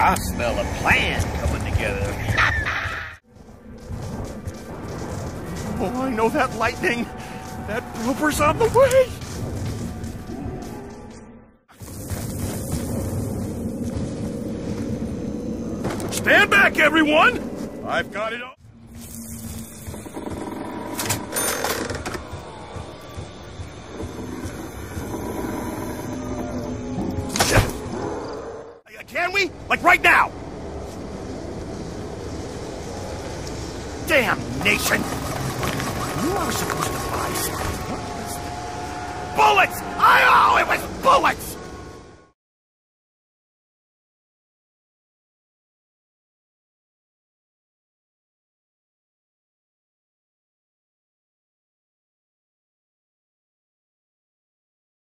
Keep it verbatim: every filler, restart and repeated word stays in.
I smell a plan coming together. Oh, I know that lightning. That roper's on the way. Stand back, everyone! I've got it all. Can we? Like right now? Damnation! I knew I was supposed to buy something. Bullets! I oh, it was bullets!